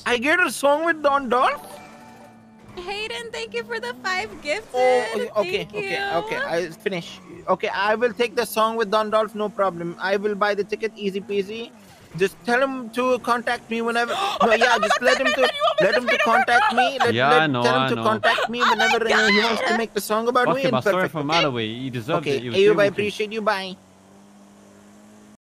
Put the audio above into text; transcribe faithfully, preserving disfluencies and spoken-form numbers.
I get a song with Don Dolph? Hayden, thank you for the five gifts. Oh, okay, okay, Thank okay, you. okay. I finish. Okay, I will take the song with Don Dolph, no problem. I will buy the ticket, easy peasy. Just tell him to contact me whenever. oh No, my yeah, God, oh my just God, let Fat him Man, to you almost let him to defeated contact her, me. Let Yeah, let I know, tell him I to know. contact me Oh whenever my uh, he wants to God. make the song about Okay, me. And but sorry perfect. for Okay. Malaway. He deserved Okay. it. He was Ayub, I given to him. appreciate you. Bye.